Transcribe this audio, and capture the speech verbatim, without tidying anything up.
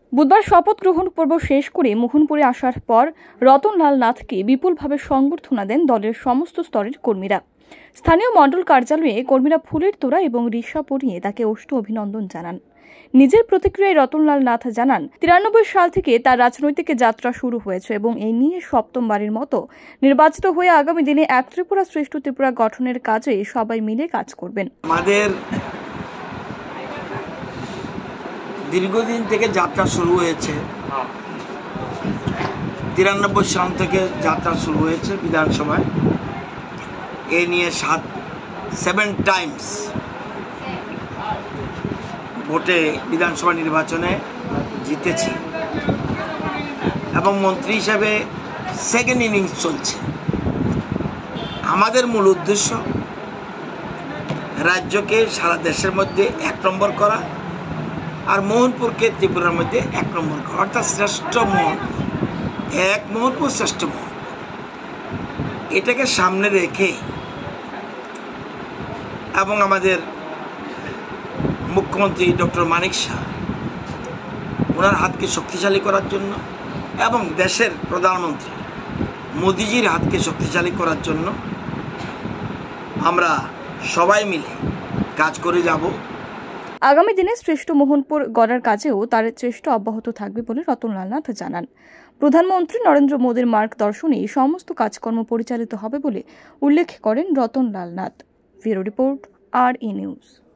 বুধবার শপথ গ্রহণ পর্ব শেষ করে মোহনপুরে আসার পর রতনলাল নাথকে বিপুলভাবে সংবর্ধনা দেন দলের সমস্ত স্তরের কর্মীরা। স্থানীয় মণ্ডল কার্যালয়ে কর্মীরা ফুলের তোড়া এবং রিশা পরিয়ে তাকে অষ্টু অভিনন্দন জানান। নিজের প্রতিক্রিয়ায় রতনলাল নাথ জানান, তিরানব্বই সাল থেকে তার রাজনৈতিক যাত্রা শুরু হয়েছে এবং এই নিয়ে সপ্তমবারের মতো নির্বাচিত হয়ে আগামী দিনে এক ত্রিপুরা শ্রেষ্ঠ ত্রিপুরা গঠনের কাজে সবাই মিলে কাজ করবেন। আমাদের দীর্ঘদিন থেকে যাত্রা শুরু হয়েছে, তিরানব্বই সাল থেকে যাত্রা শুরু হয়েছে বিধানসভায়। এ নিয়ে সাত সেভেন টাইমস ভোটে বিধানসভা নির্বাচনে জিতেছি এবং মন্ত্রী হিসাবে সেকেন্ড ইনিংস চলছে। আমাদের মূল উদ্দেশ্য রাজ্যকে সারা দেশের মধ্যে এক নম্বর করা আর মোহনপুরকে ত্রিপুরার মধ্যে এক নম্বর করা, অর্থাৎ শ্রেষ্ঠ মোহন, এক মোহনপুর শ্রেষ্ঠ মোহন, এটাকে সামনে রেখে এবং আমাদের মুখ্যমন্ত্রী ডক্টর মানিক শাহ ওনার হাতকে শক্তিশালী করার জন্য এবং দেশের প্রধানমন্ত্রী মোদিজির হাতকে শক্তিশালী করার জন্য আমরা সবাই মিলে কাজ করে যাব। আগামী দিনে শ্রেষ্ঠ মোহনপুর গড়ার কাজেও তার চেষ্টা অব্যাহত থাকবে বলে রতনলাল নাথ জানান। প্রধানমন্ত্রী নরেন্দ্র মোদীর মার্গদর্শনে সমস্ত কাজকর্ম পরিচালিত হবে বলে উল্লেখ করেন রতনলাল নাথ। ব্যুরো রিপোর্ট, আর ই নিউজ।